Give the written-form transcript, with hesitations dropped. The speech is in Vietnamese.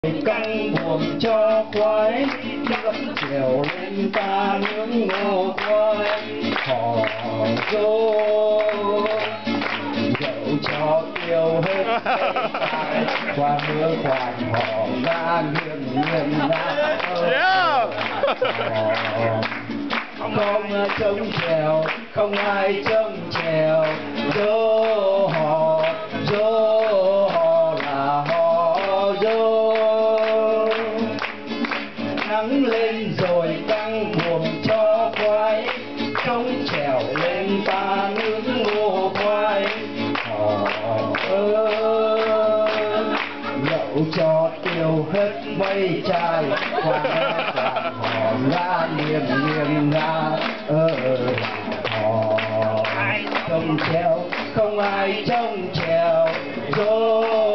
căng buồm cho khoái gấp trèo lên ta nướng ngô khoai hò rô dẫu cho tiêu hết tay qua mưa khoan hò ra nghiêng ra không trông trèo không ai trông trèo rô hò là hò rô nắng lên rồi căng buồm cho khoái trông trèo lên ta nướng ngô khoai hò dẫu cho tiêu hết mây chai qua hò ra nghiêng ra hò trông trèo không ai trông trèo rô